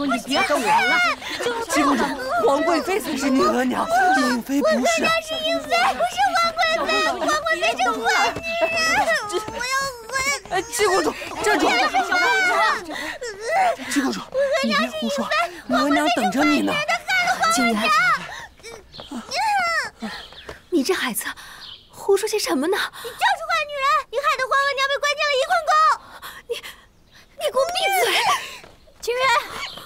公，你别跟我了。 七公主，皇贵妃才是你额娘，颖妃不是。 我娘是颖妃，不是皇贵妃。皇贵妃是坏人。我要七公主，站住！七公主，你别胡说，额娘等着你呢。 景元，你这孩子胡说些什么呢？ 你就是坏女人！你害得皇额娘被关进了翊坤宫。 你给我闭嘴！景元，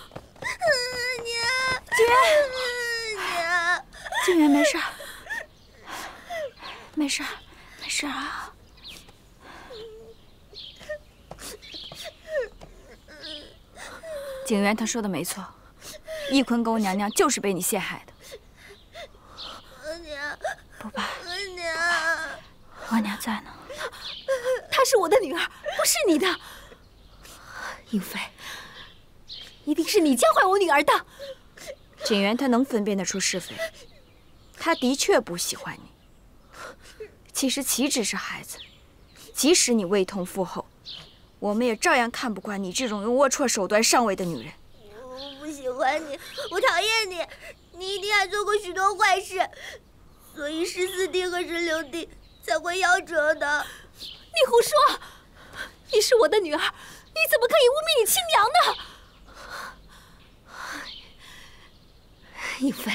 娘， 景元， 娘， 景元，没事，没事，没事啊。 景元他说的没错，翊坤宫娘娘就是被你陷害的。 娘， 不怕， 娘， 额娘在呢。 她是我的女儿，不是你的。颖妃，一定是你教坏我女儿的。 景元他能分辨得出是非，他的确不喜欢你。其实岂止是孩子，即使你未同父后，我们也照样看不惯你这种用龌龊手段上位的女人。 我不喜欢你，我讨厌你，你一定还做过许多坏事，所以14弟和16弟才会夭折的。 你胡说！你是我的女儿，你怎么可以污蔑你亲娘呢？颖妃，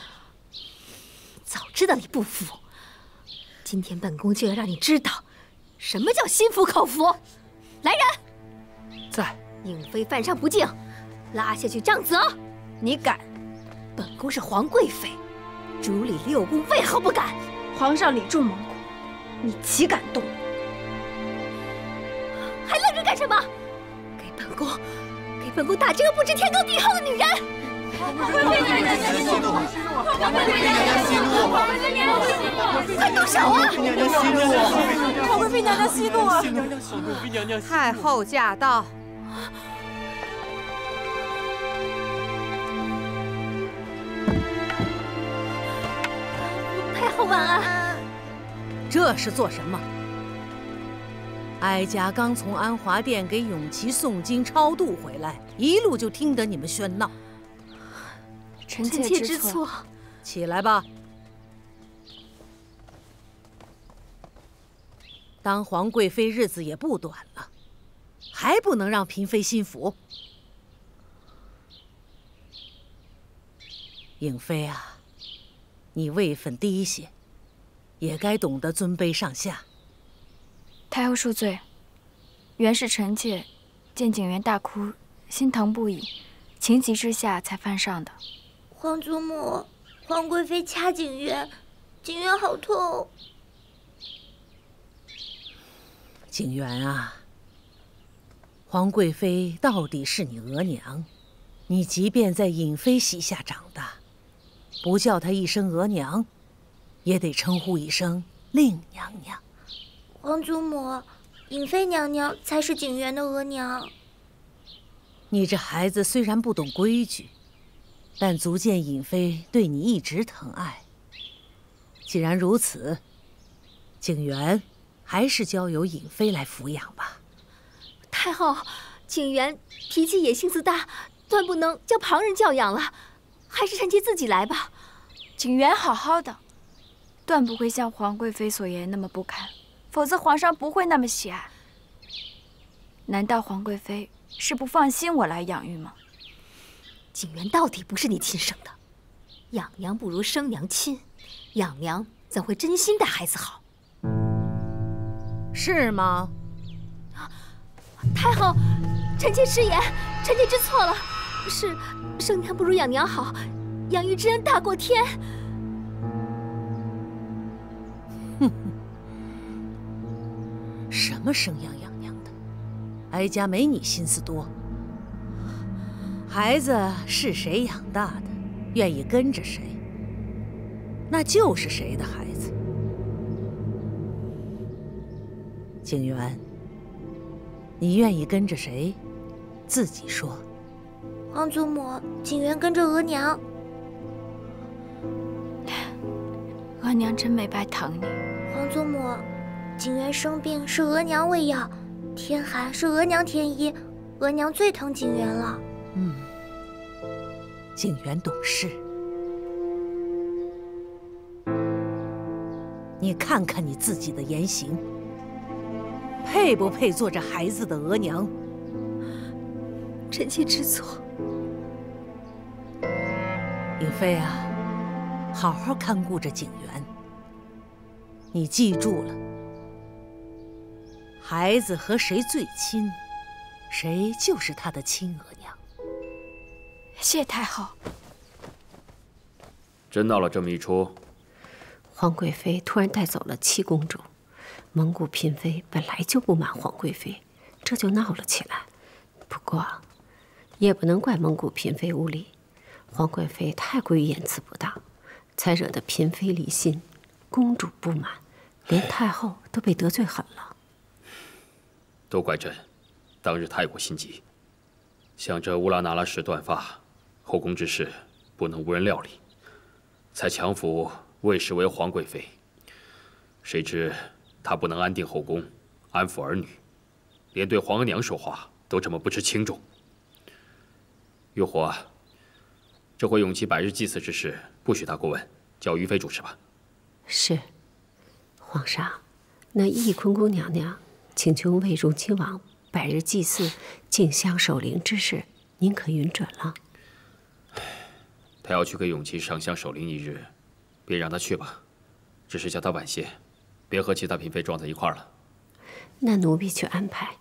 早知道你不服，今天本宫就要让你知道什么叫心服口服。来人， 在。 颖妃犯上不敬，拉下去杖责。 你敢？ 本宫是皇贵妃，主理6宫为何不敢？ 皇上礼重蒙古，你岂敢动？ 还愣着干什么？给本宫打这个不知天高地厚的女人！ 皇贵妃娘娘息怒！皇贵妃娘娘息怒！皇贵妃娘娘息怒！ 快动手啊！ 皇贵妃娘娘息怒啊！ 太后驾到。 太后晚安。 这是做什么？哀家刚从安华殿给永琪诵经超度回来，一路就听得你们喧闹。 臣妾知错。 起来吧。当皇贵妃日子也不短了，还不能让嫔妃心服？颖妃啊，你位分低些，也该懂得尊卑上下。 太后恕罪，原是臣妾见景元大哭，心疼不已，情急之下才犯上的。 皇祖母，皇贵妃掐景元，景元好痛。 景元啊，皇贵妃到底是你额娘，你即便在颖妃膝下长大，不叫她一声额娘，也得称呼一声令娘娘。 皇祖母，颖妃娘娘才是景元的额娘。 你这孩子虽然不懂规矩，但足见颖妃对你一直疼爱。既然如此，景元还是交由颖妃来抚养吧。 太后，景元脾气也性子大，断不能叫旁人教养了，还是臣妾自己来吧。 景元好好的，断不会像皇贵妃所言那么不堪。否则皇上不会那么喜爱。难道皇贵妃是不放心我来养育吗？ 景元到底不是你亲生的，养娘不如生娘亲，养娘怎会真心待孩子好？ 是吗？ 太后，臣妾失言，臣妾知错了。是生娘不如养娘好，养育之恩大过天。 哼哼。什么生养养娘的，哀家没你心思多。孩子是谁养大的，愿意跟着谁，那就是谁的孩子。景元，你愿意跟着谁，自己说。 皇祖母，景元跟着额娘。 额娘真没白疼你。 皇祖母。景元生病是额娘喂药，天寒是额娘添衣，额娘最疼景元了。 景元懂事，你看看你自己的言行，配不配做这孩子的额娘？ 臣妾知错。 颖妃啊，好好看顾着景元。你记住了，孩子和谁最亲，谁就是他的亲额娘。 谢太后。 真闹了这么一出。 皇贵妃突然带走了七公主，蒙古嫔妃本来就不满皇贵妃，这就闹了起来。不过，也不能怪蒙古嫔妃无礼，皇贵妃太过于言辞不当，才惹得嫔妃离心，公主不满，连太后都被得罪狠了。 都怪朕，当日太过心急，想着乌拉那拉氏断发，后宫之事不能无人料理，才强扶魏氏为皇贵妃。谁知她不能安定后宫，安抚儿女，连对皇额娘说话都这么不知轻重。玉火啊，这回永琪百日祭祀之事，不许他过问，叫于妃主持吧。 是，皇上，那懿坤宫娘娘请求为荣亲王百日祭祀、敬香守灵之事，您可允准了？ 他要去给永琪上香守灵一日，便让他去吧，只是叫他晚些，别和其他嫔妃撞在一块儿了。 那奴婢去安排。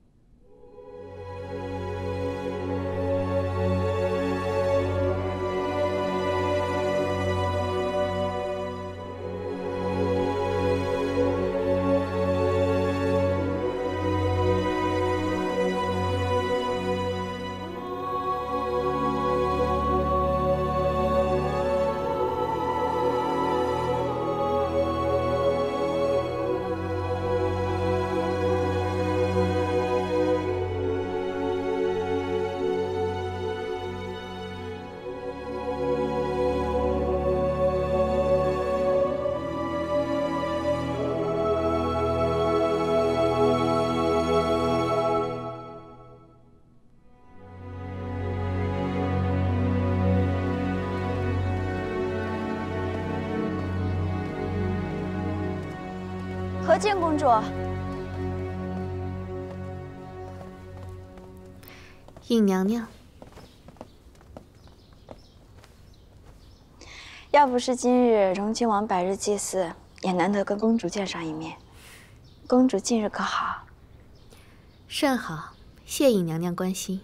何见公主？ 尹娘娘， 要不是今日荣亲王百日祭祀，也难得跟公主见上一面。公主近日可好？ 甚好，谢尹娘娘关心。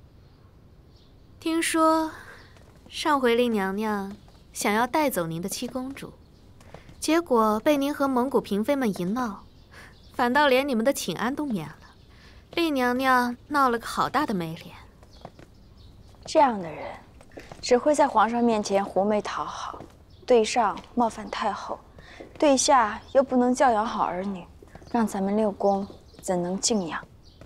听说上回令娘娘想要带走您的七公主，结果被您和蒙古嫔妃们一闹，反倒连你们的请安都免了，令娘娘闹了个好大的没脸。 这样的人，只会在皇上面前狐媚讨好，对上冒犯太后，对下又不能教养好儿女，让咱们六宫怎能敬仰？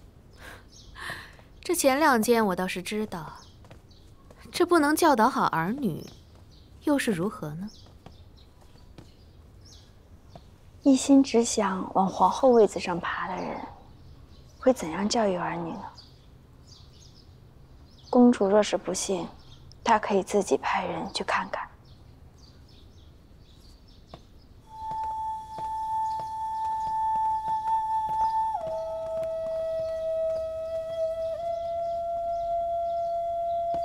这前两件我倒是知道，这不能教导好儿女，又是如何呢？ 一心只想往皇后位子上爬的人，会怎样教育儿女呢？公主若是不信，她可以自己派人去看看。